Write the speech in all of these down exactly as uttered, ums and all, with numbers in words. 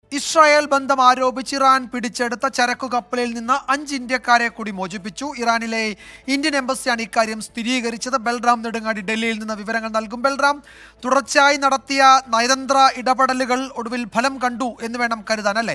Israel ബന്ധം ആരോപിച്ച് Iran പിടിച്ചെടുത്ത ചരക്കു കപ്പലിൽ നിന്ന് അഞ്ച് ഇന്ത്യക്കാരെ കൂടി മോചിപ്പിച്ചു. ഇറാനിലെ ഇന്ത്യൻ എംബസിയാണ് ഇക്കാര്യം സ്ഥിരീകരിച്ചത്. ബൽറാം നെടുങ്ങാടി ഡൽഹിയിൽ നിന്ന് വിവരങ്ങൾ നൽകും. ബൽറാം, തുടർച്ചയായി നടത്തിയ നയതന്ത്ര ഇടപെടലുകൾ ഒടുവിൽ ഫലം കണ്ടു എന്ന് വേണം കരുതാൻ, അല്ലേ?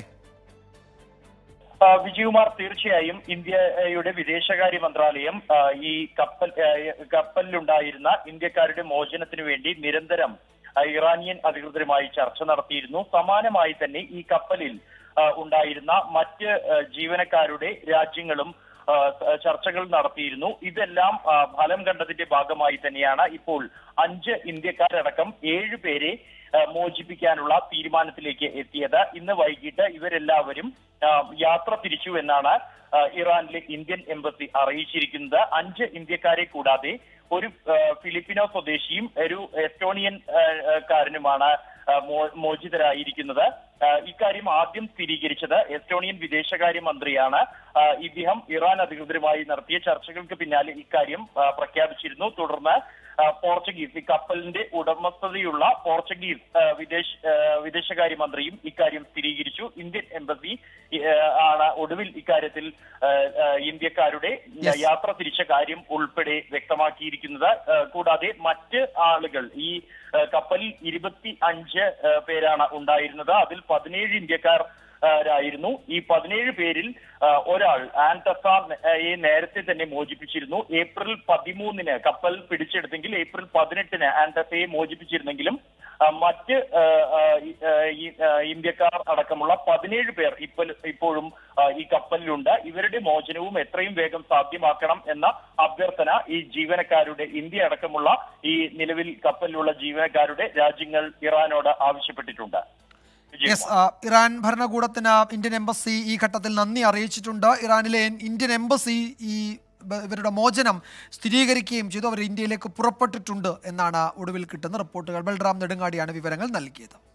വിജയകുമാർ, തീർച്ചയായും ഇന്ത്യയുടെ വിദേശകാര്യ മന്ത്രാലയം ഈ കപ്പൽ കപ്പലിലുണ്ടായിരുന്ന ഇന്ത്യക്കാരുടെ മോചനത്തിനു വേണ്ടി നിരന്തരം ഇറാനിയൻ അധികൃതരുമായി ചർച്ച നടത്തിയിരുന്നു. സമാനമായി തന്നെ ഈ കപ്പലിൽ ഉണ്ടായിരുന്ന മറ്റ് ജീവനക്കാരുടെ രാജ്യങ്ങളും ചർച്ചകൾ നടത്തിയിരുന്നു. ഇതെല്ലാം ഫലം കണ്ടതിന്റെ ഭാഗമായി തന്നെയാണ് ഇപ്പോൾ അഞ്ച് ഇന്ത്യക്കാരടക്കം ഏഴു പേരെ മോചിപ്പിക്കാനുള്ള തീരുമാനത്തിലേക്ക് എത്തിയത്. ഇന്ന് വൈകിട്ട് ഇവരെല്ലാവരും യാത്ര തിരിച്ചു എന്നാണ് ഇറാനിലെ ഇന്ത്യൻ എംബസി അറിയിച്ചിരിക്കുന്നത്. അഞ്ച് ഇന്ത്യക്കാരെ കൂടാതെ ഒരു ഫിലിപ്പിനോ സ്വദേശിയും ഒരു എസ്റ്റോണിയൻ കാരനുമാണ് മോചിതരായിരിക്കുന്നത്. ഇക്കാര്യം ആദ്യം സ്ഥിരീകരിച്ചത് എസ്റ്റോണിയൻ വിദേശകാര്യ മന്ത്രിയാണ്. ഇദ്ദേഹം ഇറാൻ അധികൃതരുമായി നടത്തിയ ചർച്ചകൾക്ക് പിന്നാലെ ഇക്കാര്യം പ്രഖ്യാപിച്ചിരുന്നു. തുടർന്ന് പോർച്ചുഗീസ്, ഈ കപ്പലിന്റെ ഉടമസ്ഥതയുള്ള പോർച്ചുഗീസ് വിദേശ വിദേശകാര്യ മന്ത്രിയും ഇക്കാര്യം സ്ഥിരീകരിച്ചു. ഇന്ത്യൻ എംബസി ആണ് ഒടുവിൽ ഇക്കാര്യത്തിൽ ഇന്ത്യക്കാരുടെ യാത്ര തിരിച്ച കാര്യം ഉൾപ്പെടെ വ്യക്തമാക്കിയിരിക്കുന്നത്. കൂടാതെ മറ്റ് ആളുകൾ, ഈ കപ്പലിൽ ഇരുപത്തി അഞ്ച് പേരാണ് ഉണ്ടായിരുന്നത്. അതിൽ പതിനേഴ് ഇന്ത്യക്കാർ ായിരുന്നു. ഈ പതിനേഴ് പേരിൽ ഒരാൾ ആൻതസയെ നേരത്തെ തന്നെ മോചിപ്പിച്ചിരുന്നു. ഏപ്രിൽ പതിമൂന്നിന് കപ്പൽ പിടിച്ചെടുത്തെങ്കിൽ ഏപ്രിൽ പതിനെട്ടിന് ആൻതസയെ മോചിപ്പിച്ചിരുന്നെങ്കിലും മറ്റ് ഇന്ത്യക്കാർ അടക്കമുള്ള പതിനേഴ് പേർ ഇപ്പോൾ ഇപ്പോഴും ഈ കപ്പലിലുണ്ട്. ഇവരുടെ മോചനവും എത്രയും വേഗം സാധ്യമാക്കണം എന്ന അഭ്യർത്ഥന ഈ ജീവനക്കാരുടെ, ഇന്ത്യ അടക്കമുള്ള ഈ നിലവിൽ കപ്പലിലുള്ള ജീവനക്കാരുടെ രാജ്യങ്ങൾ ഇറാനോട് ആവശ്യപ്പെട്ടിട്ടുണ്ട്. ഇറാൻ ഭരണകൂടത്തിന് ഇന്ത്യൻ എംബസി ഈ ഘട്ടത്തിൽ നന്ദി അറിയിച്ചിട്ടുണ്ട്. ഇറാനിലെ ഇന്ത്യൻ എംബസി ഈ ഇവരുടെ മോചനം സ്ഥിരീകരിക്കുകയും ചെയ്തു. അവർ ഇന്ത്യയിലേക്ക് പുറപ്പെട്ടിട്ടുണ്ട് എന്നാണ് ഒടുവിൽ കിട്ടുന്ന റിപ്പോർട്ടുകൾ. ബൽറാം നെടുങ്ങാടിയാണ് വിവരങ്ങൾ നൽകിയത്.